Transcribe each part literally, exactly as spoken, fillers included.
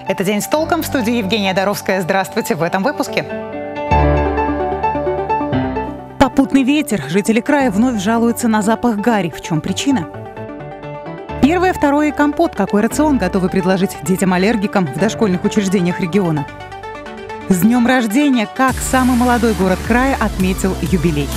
Это «День с толком», в студии Евгения Доровская. Здравствуйте в этом выпуске. Попутный ветер. Жители края вновь жалуются на запах гари. В чем причина? Первое, второе и компот. Какой рацион готовы предложить детям-аллергикам в дошкольных учреждениях региона? С днем рождения! Как самый молодой город края отметил юбилей?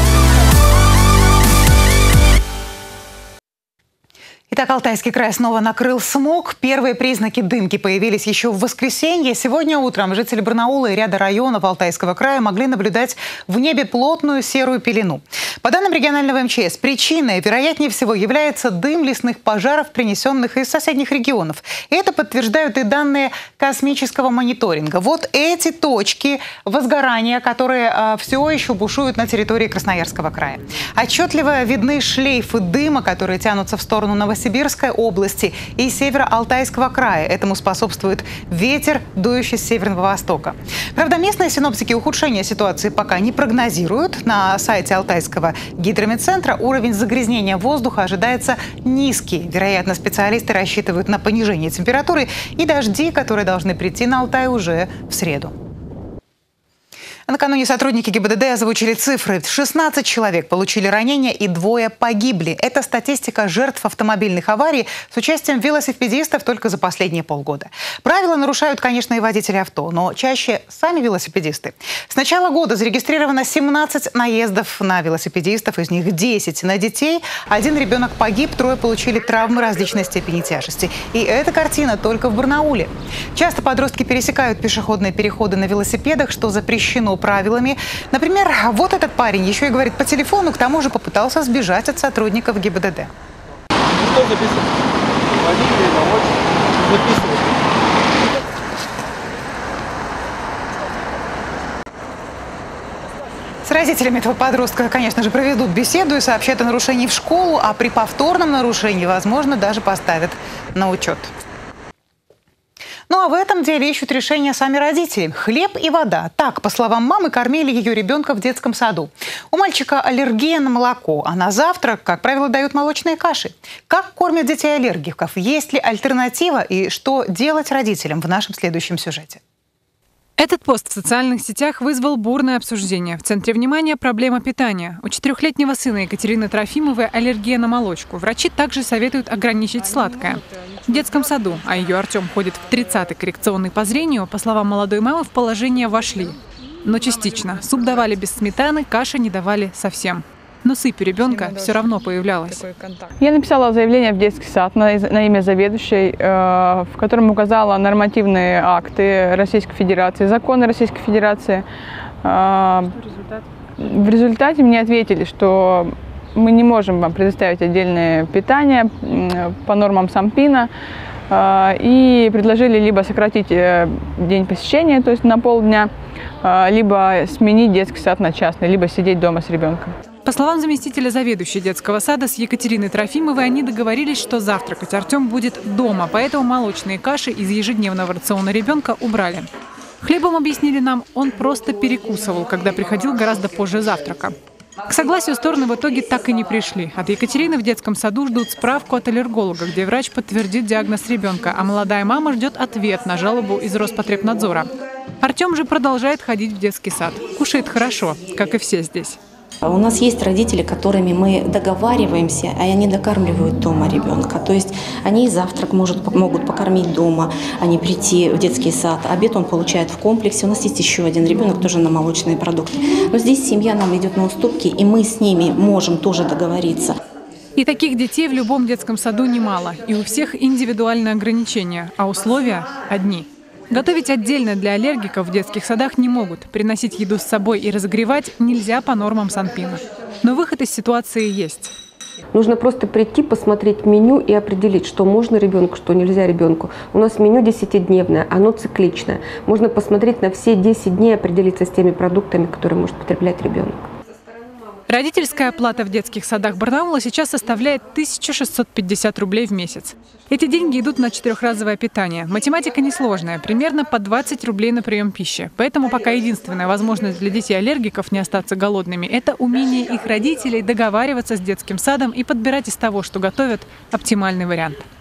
Итак, Алтайский край снова накрыл смог. Первые признаки дымки появились еще в воскресенье. Сегодня утром жители Барнаула и ряда районов Алтайского края могли наблюдать в небе плотную серую пелену. По данным регионального эм че эс, причиной, вероятнее всего, является дым лесных пожаров, принесенных из соседних регионов. И это подтверждают и данные космического мониторинга. Вот эти точки возгорания, которые э, все еще бушуют на территории Красноярского края. Отчетливо видны шлейфы дыма, которые тянутся в сторону Новосибирска, Сибирской области и Северо-Алтайского края. Этому способствует ветер, дующий с северного востока. Правда, местные синоптики ухудшения ситуации пока не прогнозируют. На сайте Алтайского гидрометцентра уровень загрязнения воздуха ожидается низкий. Вероятно, специалисты рассчитывают на понижение температуры и дожди, которые должны прийти на Алтай уже в среду. Накануне сотрудники гэ и бэ дэ дэ озвучили цифры. шестнадцать человек получили ранения и двое погибли. Это статистика жертв автомобильных аварий с участием велосипедистов только за последние полгода. Правила нарушают, конечно, и водители авто, но чаще сами велосипедисты. С начала года зарегистрировано семнадцать наездов на велосипедистов, из них десять на детей. Один ребенок погиб, трое получили травмы различной степени тяжести. И эта картина только в Барнауле. Часто подростки пересекают пешеходные переходы на велосипедах, что запрещено правилами. Например, вот этот парень еще и говорит по телефону, к тому же попытался сбежать от сотрудников гэ и бэ дэ дэ. Что записывать? Водитель, помочь, записывать. С родителями этого подростка, конечно же, проведут беседу и сообщат о нарушении в школу, а при повторном нарушении, возможно, даже поставят на учет. Ну а в этом деле ищут решение сами родители. Хлеб и вода. Так, по словам мамы, кормили ее ребенка в детском саду. У мальчика аллергия на молоко, а на завтрак, как правило, дают молочные каши. Как кормят детей аллергиков? Есть ли альтернатива и что делать родителям в нашем следующем сюжете? Этот пост в социальных сетях вызвал бурное обсуждение. В центре внимания проблема питания. У четырехлетнего сына Екатерины Трофимовой аллергия на молочку. Врачи также советуют ограничить сладкое. В детском саду, а ее Артем ходит в тридцатый коррекционный по зрению, по словам молодой мамы, в положение вошли. Но частично. Суп давали без сметаны, каши не давали совсем. Но сыпь у ребенка все равно появлялась. Я написала заявление в детский сад на, на имя заведующей, э, в котором указала нормативные акты Российской Федерации, законы Российской Федерации. Э, в результате мне ответили, что мы не можем вам предоставить отдельное питание э, по нормам Сампина, э, и предложили либо сократить э, день посещения, то есть на полдня, э, либо сменить детский сад на частный, либо сидеть дома с ребенком. По словам заместителя заведующей детского сада с Екатериной Трофимовой, они договорились, что завтракать Артем будет дома, поэтому молочные каши из ежедневного рациона ребенка убрали. Хлебом, объяснили нам, он просто перекусывал, когда приходил гораздо позже завтрака. К согласию стороны в итоге так и не пришли. От Екатерины в детском саду ждут справку от аллерголога, где врач подтвердит диагноз ребенка, а молодая мама ждет ответ на жалобу из Роспотребнадзора. Артем же продолжает ходить в детский сад. Кушает хорошо, как и все здесь. У нас есть родители, которыми мы договариваемся, а они докармливают дома ребенка. То есть они и завтрак может, могут покормить дома, а не прийти в детский сад. Обед он получает в комплексе. У нас есть еще один ребенок, тоже на молочные продукты. Но здесь семья нам идет на уступки, и мы с ними можем тоже договориться. И таких детей в любом детском саду немало. И у всех индивидуальные ограничения, а условия одни. Готовить отдельно для аллергиков в детских садах не могут. Приносить еду с собой и разогревать нельзя по нормам Санпина. Но выход из ситуации есть. Нужно просто прийти, посмотреть меню и определить, что можно ребенку, что нельзя ребенку. У нас меню десятидневное, оно цикличное. Можно посмотреть на все десять дней, определиться с теми продуктами, которые может потреблять ребенок. Родительская оплата в детских садах Барнаула сейчас составляет тысячу шестьсот пятьдесят рублей в месяц. Эти деньги идут на четырехразовое питание. Математика несложная, примерно по двадцать рублей на прием пищи. Поэтому пока единственная возможность для детей-аллергиков не остаться голодными – это умение их родителей договариваться с детским садом и подбирать из того, что готовят, оптимальный вариант.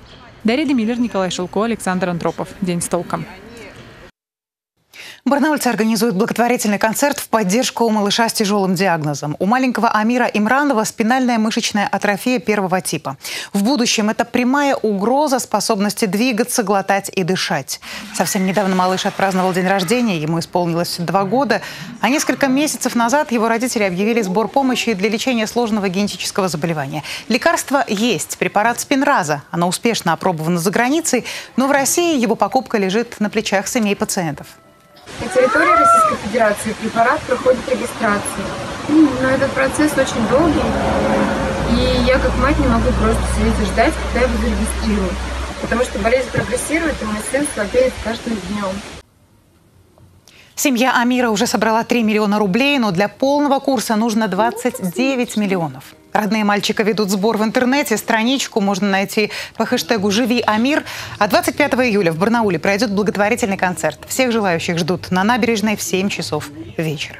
Дарья Демиллер, Николай Шелко, Александр Антропов. День с толком. Барнаульцы организуют благотворительный концерт в поддержку малыша с тяжелым диагнозом. У маленького Амира Имранова спинальная мышечная атрофия первого типа. В будущем это прямая угроза способности двигаться, глотать и дышать. Совсем недавно малыш отпраздновал день рождения, ему исполнилось два года. А несколько месяцев назад его родители объявили сбор помощи для лечения сложного генетического заболевания. Лекарство есть, препарат Спинраза. Оно успешно опробовано за границей, но в России его покупка лежит на плечах семей пациентов. На территории Российской Федерации препарат проходит регистрацию. Но этот процесс очень долгий, и я как мать не могу просто сидеть и ждать, когда его зарегистрируют. Потому что болезнь прогрессирует, и мой сын слабеет каждым днем. Семья Амира уже собрала три миллиона рублей, но для полного курса нужно двадцать девять миллионов. Родные мальчика ведут сбор в интернете. Страничку можно найти по хэштегу «Живи Амир». А двадцать пятого июля в Барнауле пройдет благотворительный концерт. Всех желающих ждут на набережной в семь часов вечера.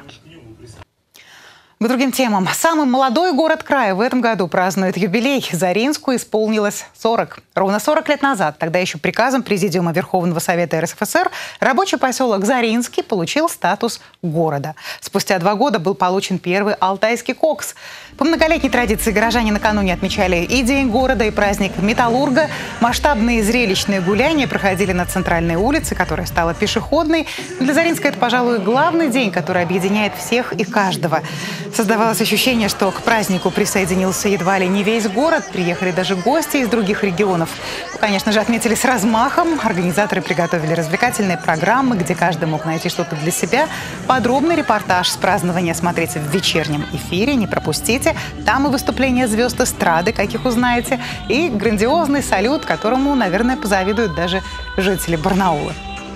К другим темам. Самый молодой город края в этом году празднует юбилей. Заринску исполнилось сорок. Ровно сорок лет назад, тогда еще приказом Президиума Верховного Совета эр эс эф эс эр, рабочий поселок Заринский получил статус города. Спустя два года был получен первый алтайский кокс. По многолетней традиции горожане накануне отмечали и День города, и праздник металлурга. Масштабные зрелищные гуляния проходили на центральной улице, которая стала пешеходной. Для Заринска это, пожалуй, главный день, который объединяет всех и каждого. Создавалось ощущение, что к празднику присоединился едва ли не весь город. Приехали даже гости из других регионов. Конечно же, отметили с размахом. Организаторы приготовили развлекательные программы, где каждый мог найти что-то для себя. Подробный репортаж с празднования смотрите в вечернем эфире. Не пропустите. Там и выступления звезд эстрады, каких узнаете, и грандиозный салют, которому, наверное, позавидуют даже жители Барнаула.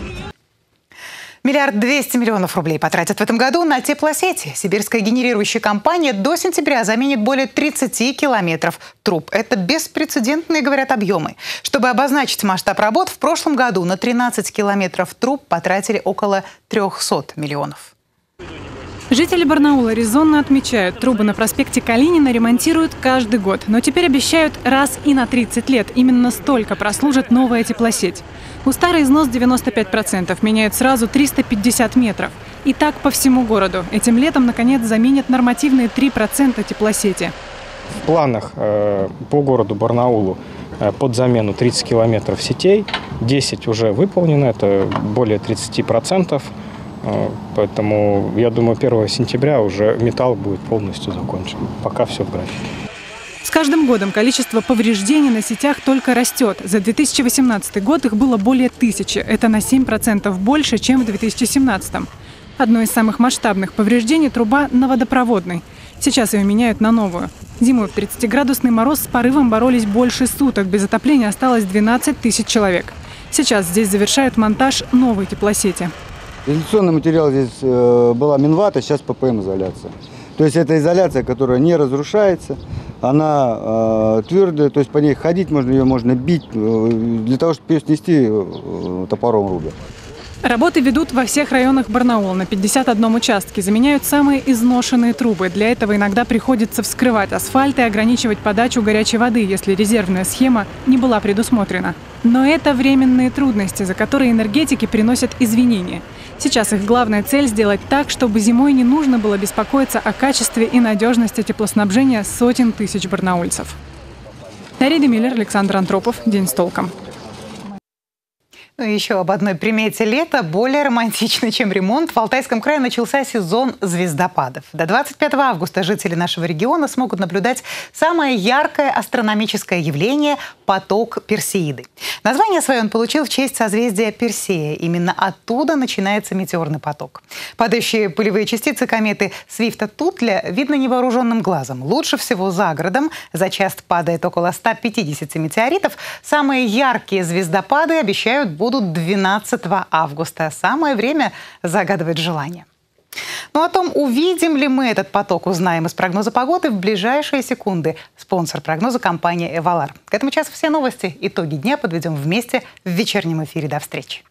Миллиард двести миллионов рублей потратят в этом году на теплосети. Сибирская генерирующая компания до сентября заменит более тридцати километров труб. Это беспрецедентные, говорят, объемы. Чтобы обозначить масштаб работ, в прошлом году на тринадцать километров труб потратили около трёхсот миллионов. Жители Барнаула резонно отмечают, трубы на проспекте Калинина ремонтируют каждый год. Но теперь обещают раз и на тридцать лет. Именно столько прослужит новая теплосеть. У старой износ девяносто пять процентов, меняют сразу триста пятьдесят метров. И так по всему городу. Этим летом, наконец, заменят нормативные три процента теплосети. В планах э, по городу Барнаулу э, под замену тридцать километров сетей, десять уже выполнено, это более тридцати процентов. Э, поэтому, я думаю, первого сентября уже металл будет полностью закончен. Пока все в графике. С каждым годом количество повреждений на сетях только растет. За две тысячи восемнадцатый год их было более тысячи. Это на семь процентов больше, чем в две тысячи семнадцатом. Одно из самых масштабных повреждений – труба на водопроводной. Сейчас ее меняют на новую. Зимой в тридцатиградусный мороз с порывом боролись больше суток. Без отопления осталось двенадцать тысяч человек. Сейчас здесь завершают монтаж новой теплосети. Изоляционный материал здесь э, была минвата, сейчас пэ пэ эм-изоляция. То есть это изоляция, которая не разрушается, она э, твердая, то есть по ней ходить можно, ее можно бить, э, для того, чтобы ее снести, э, топором рубят. Работы ведут во всех районах Барнаула. На пятьдесят одном участке заменяют самые изношенные трубы. Для этого иногда приходится вскрывать асфальт и ограничивать подачу горячей воды, если резервная схема не была предусмотрена. Но это временные трудности, за которые энергетики приносят извинения. Сейчас их главная цель – сделать так, чтобы зимой не нужно было беспокоиться о качестве и надежности теплоснабжения сотен тысяч барнаульцев. Дарья Демиллер, Александр Антропов. День с толком. Ну и еще об одной примете лета, более романтичной, чем ремонт. В Алтайском крае начался сезон звездопадов. До двадцать пятого августа жители нашего региона смогут наблюдать самое яркое астрономическое явление – поток Персеиды. Название свое он получил в честь созвездия Персея. Именно оттуда начинается метеорный поток. Падающие пылевые частицы кометы Свифта-Тутля видно невооруженным глазом. Лучше всего за городом. За час падает около ста пятидесяти метеоритов. Самые яркие звездопады обещают будут будут двенадцатого августа. Самое время загадывать желание. Ну, о том, увидим ли мы этот поток, узнаем из прогноза погоды в ближайшие секунды. Спонсор прогноза – компания «Эвалар». К этому часу все новости. Итоги дня подведем вместе в вечернем эфире. До встречи.